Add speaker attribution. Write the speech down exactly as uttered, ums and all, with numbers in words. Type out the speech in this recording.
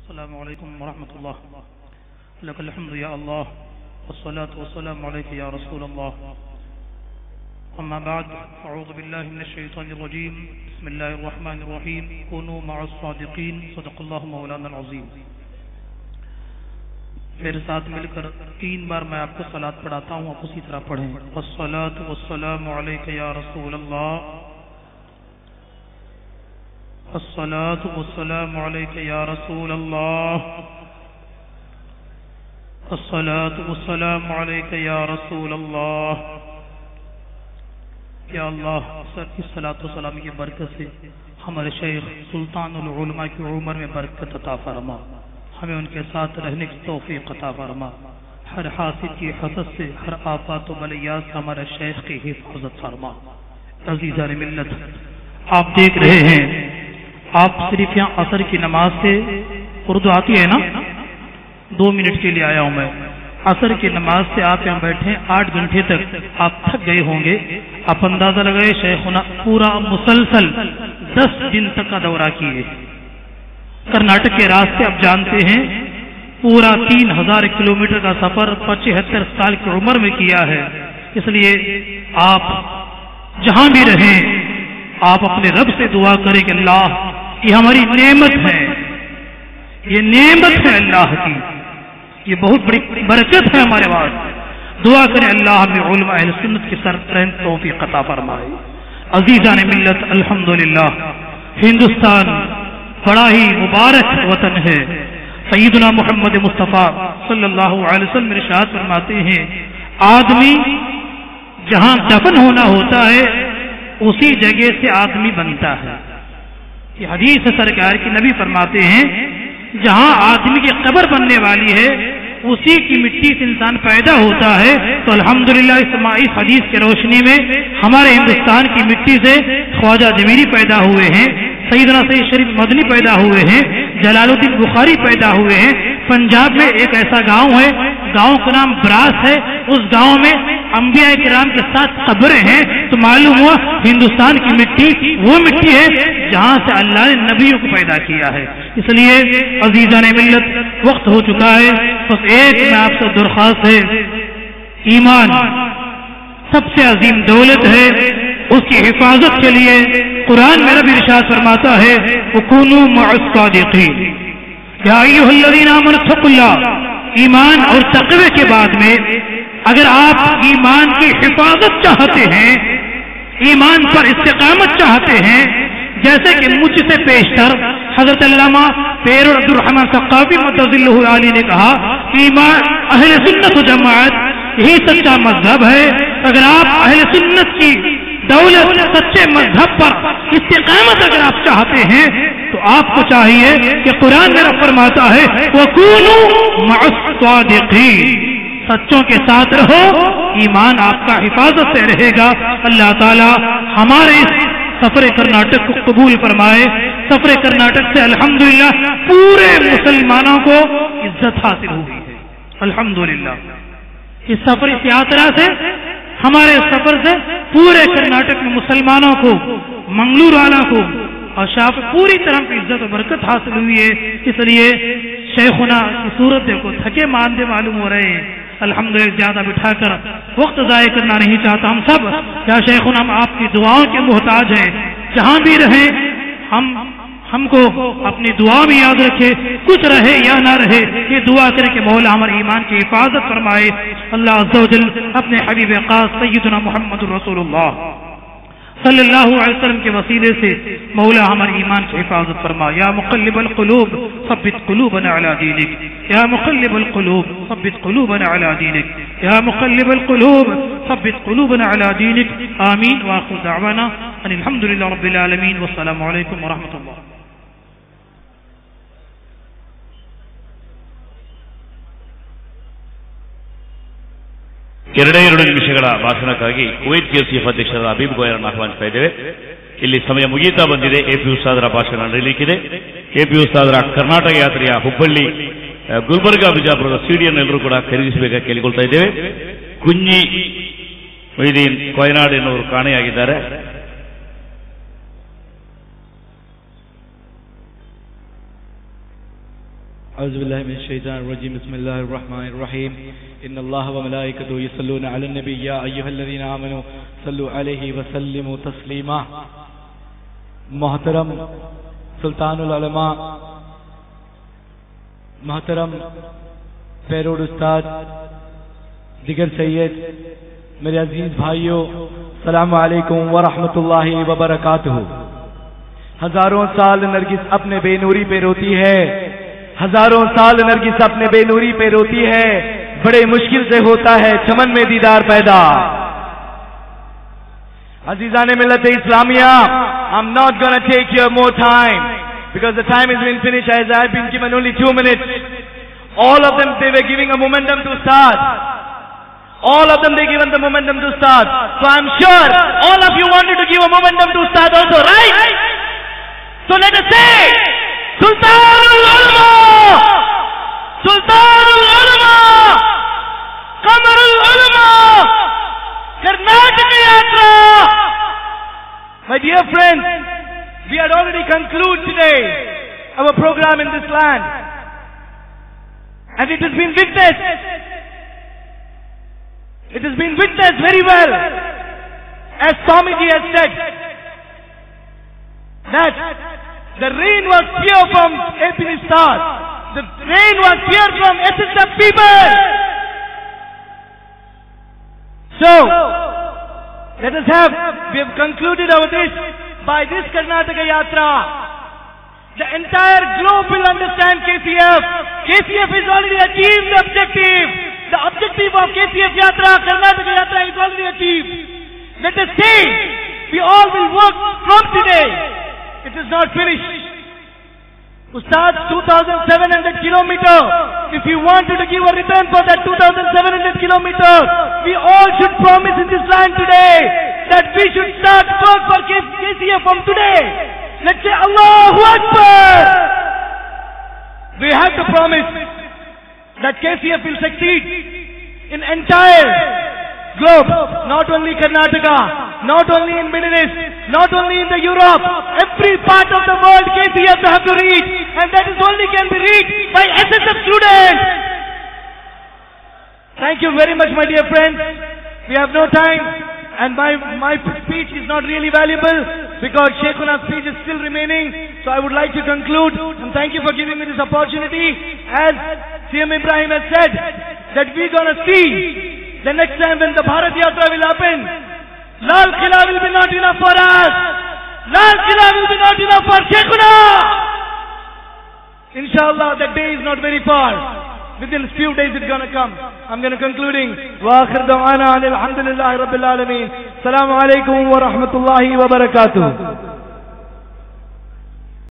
Speaker 1: السلام علیکم ورحمۃ اللہ. لک الحمد یا اللہ والصلاة والسلام علیک یا رسول اللہ. اما بعد اعوذ باللہ من الشیطان الرجیم. بسم اللہ الرحمن الرحیم. کونوا مع الصادقین. صدق اللہ مولانا العظیم. میرے ساتھ مل کر تین بار میں آپ کو صلاۃ پڑھاتا ہوں، آپ اسی طرح پڑھیں. والصلاة والسلام علیک یا رسول اللہ. الصلاة والسلام علیک یا رسول اللہ. الصلاة والسلام علیک یا رسول اللہ. یا اللہ اس صلاۃ و سلام کی برکت سے ہمارے شیخ سلطان العلماء کی عمر میں برکت عطا فرما، ہمیں ان کے ساتھ رہنے کی توفیق عطا فرما. ہر حاسد کی حسد سے، ہر آفات و بلیات سے ہمارے شیخ کی حفاظت فرما. عزیزان ملت، آپ دیکھ رہے ہیں، آپ صرف یہاں عصر کی نماز سے، اردو آتی ہے نا، دو منٹ کے لیے آیا ہوں میں. عصر کی نماز سے آپ یہاں بیٹھے آٹھ گھنٹے تک آپ تھک گئے ہوں گے. آپ اندازہ لگائے شیخنا پورا مسلسل دس دن تک کا دورہ کیے. کرناٹک کے راستے آپ جانتے ہیں، پورا تین ہزار کلو میٹر کا سفر پچہتر سال کی عمر میں کیا ہے. اس لیے آپ جہاں بھی رہیں، آپ اپنے رب سے دعا کریں کہ اللہ یہ ہماری نعمت ہے، یہ نعمت ہے اللہ کی، یہ بہت بڑی برکت ہے ہمارے پاس. دعا کریں اللہ ہمیں علماء اہل سنت کی سرفرند توفیق عطا فرمائے. عزیزان ملت، الحمدللہ ہندوستان بڑا ہی مبارک وطن ہے. سیدنا محمد مصطفیٰ صلی اللہ علیہ وسلم ارشاد فرماتے ہیں، آدمی جہاں دفن ہونا ہوتا ہے اسی جگہ سے آدمی بنتا ہے. یہ حدیث سرکار کی نبی فرماتے ہیں جہاں آدمی کی قبر بننے والی ہے اسی کی مٹی سے انسان پیدا ہوتا ہے. تو الحمدللہ اس حدیث کے روشنی میں ہمارے ہندوستان کی مٹی سے خواجہ جمیری پیدا ہوئے ہیں، سیدنا سید شریف مدنی پیدا ہوئے ہیں، جلال الدین بخاری پیدا ہوئے ہیں. پنجاب میں ایک ایسا گاؤں ہے، گاؤں کا نام براس ہے، اس گاؤں میں انبیاء کرام کے ساتھ قبریں ہیں. تو معلوم ہوا ہندوستان کی مٹی وہ مٹی ہے جہاں سے اللہ نے نبیوں کو پیدا کیا ہے. اس لیے عزیزان ملت، وقت ہو چکا ہے، بس ایک میں آپ سے درخواست ہے، ایمان سب سے عظیم دولت ہے، اس کی حفاظت کے لیے قرآن میں رب ارشاد فرماتا ہے وَكُونُوا مَعَ الصَّادِقِينَ. یا ایھا الذین آمنوا اتقوا اللہ. ایمان اور تقوی کے بعد میں اگر آپ ایمان کی حفاظت چاہتے ہیں، ایمان پر استقامت چاہتے ہیں، جیسے کہ مجھ سے پیشتر حضرت علامہ پیر عبد الرحمن ثقافی متضلہ علی نے کہا، ایمان اہل سنت و جماعت یہی سچا مذہب ہے. اگر آپ اہل سنت کی دولت، سچے مذہب پر استقامت اگر آپ چاہتے ہیں تو آپ کو چاہیے کہ قرآن میرا فرماتا ہے وَكُونُوا مَعَ الصَّادِقِينَ. سچوں کے ساتھ رہو، ایمان آپ کا حفاظت سے رہے گا. اللہ تعالی ہمارے اس سفر کرناٹک کو قبول فرمائے. سفر کرناٹک سے الحمدللہ پورے مسلمانوں کو عزت حاصل ہوئی ہے الحمدللہ. اس سفر اس یاترا سے، ہمارے سفر سے پورے کرناٹک میں مسلمانوں کو، منگلور والوں کو اور شاپ پوری طرح کی عزت و برکت حاصل ہوئی ہے. اس لیے شیخنا کی صورت کو تھکے ماندے معلوم ہو رہے ہیں. الحمدللہ زیادہ بٹھا کر وقت ضائع کرنا نہیں چاہتا. ہم سب یا شیخنا ہم آپ کی دعاؤں کے محتاج ہیں. جہاں بھی رہیں ہم ہم کو اپنی دعا میں یاد رکھے، کچھ رہے یا نہ رہے یہ دعا کرے کہ مولا ہمارے ایمان کی حفاظت فرمائے. اللہ عز و جل اپنے حبیب خاص سیدنا محمد رسول اللہ صلی اللہ علیہ وسلم کے وسیلے سے مولا ہمارے ایمان کی حفاظت فرما. یا مقلب القلوب ثبت قلوبنا علی دینک. یا مقلب القلوب ثبت قلوبنا علی دینک. یا مقلب القلوب ثبت قلوبنا علی دینک. آمین. وآخر دعوانا ان الحمدللہ رب العالمین والسلام علیکم ورحمۃ اللہ.
Speaker 2: ಎರಡೇ ಎರಡು ನಿಮಿಷಗಳ ಭಾಷಣಕ್ಕಾಗಿ ಕುವೈತ್ ಕೆಸಿಎಫ್ ಅಧ್ಯಕ್ಷರಾದ ಹಬೀಬ್ ಗೋಯರನ್ನು ಆಹ್ವಾನಿಸ್ತಾ ಇದ್ದೇವೆ. ಇಲ್ಲಿ ಸಮಯ ಮುಗಿಯುತ್ತಾ ಬಂದಿದೆ. ಎಪಿ ಉಸ್ತಾದರ ಭಾಷಣ ನಡೆಯಲಿಕ್ಕಿದೆ. ಎಪಿ ಉಸ್ತಾದರ ಕರ್ನಾಟಕ ಯಾತ್ರೆಯ ಹುಬ್ಬಳ್ಳಿ, ಗುಲ್ಬರ್ಗಾ, ಬಿಜಾಪುರದ ಸಿಡಿಯನ್ನು ಎಲ್ಲರೂ ಕೂಡ ಖರೀದಿಸಬೇಕಾಗಿ ಕೇಳಿಕೊಳ್ತಾ ಇದ್ದೇವೆ. ಕುഞ്ഞി ಮೊಯ್ದೀನ್ ಕೊಯನಾಡ್ ಎನ್ನುವರು ಕಾಣೆಯಾಗಿದ್ದಾರೆ.
Speaker 3: أعوذ بالله من الشيطان الرجيم بسم الله الرحمن الرحيم إن الله وملائكته يصلون على النبي يا أيها الذين آمنوا صلوا عليه وسلموا تسليما. मोहतरम सुल्तानुल उलमा, मोहतरम पैरोड उस्ताद, दिगर सैयद, मेरे अजीज भाइयों, सलाम अलैकुम व रहमतुल्लाहि व बरकातुहू। हजारों साल नरगिस अपने बेनूरी पे रोती है, हजारों साल नरगिस अपने बेनूरी पे रोती है, बड़े मुश्किल से होता है चमन में दीदार पैदा। अजीजाने मिल्लत Islamia, I'm not gonna take your more time because the time has been finished as I have been given only two minutes. All of them, they were giving a momentum to start. All of them, they given the momentum to start. So I'm sure all of you wanted to give a momentum to start also, right? So let us say, Sultanul Ulama, Sultanul Ulama, Qamarul Ulama, Karnataka Yatra. My dear friends, we had already concluded today our program in this land, and it has been witnessed. It has been witnessed very well, as Swamiji has said, that the rain was pure from A P Stars. The rain was pure from S S F people. So, let us have, we have concluded our this by this Karnataka Yatra. The entire globe will understand K C F. K C F has already achieved the objective. The objective of K C F Yatra, Karnataka Yatra is already achieved. Let us say, we all will work from today. It is not finished. Ustad, two thousand seven hundred kilometer. If you wanted to give a return for that two thousand seven hundred kilometer, we all should promise in this land today that we should start work for K C F from today. Let's say Allahu Akbar. We have to promise that K C F will succeed in entire globe, not only Karnataka, not only in Middle East, not only in the Europe, every part of the world K C F have to reach, and that is only can be reached by S S F students. Thank you very much, my dear friends. We have no time, and my, my speech is not really valuable because Sheikhuna's speech is still remaining. So I would like to conclude, and thank you for giving me this opportunity. As C M Ibrahim has said, that we're gonna see the next time when the Bharat Yatra will happen, Lal Qila will be not enough for us. Lal Qila will be not enough for Sheikhuna. Inshallah, that day is not very far. Within a few days it's gonna come. I'm gonna concluding. Wa akhir da'wana alhamdulillahi rabbil alameen. Assalamu alaikum wa rahmatullahi wa barakatuh.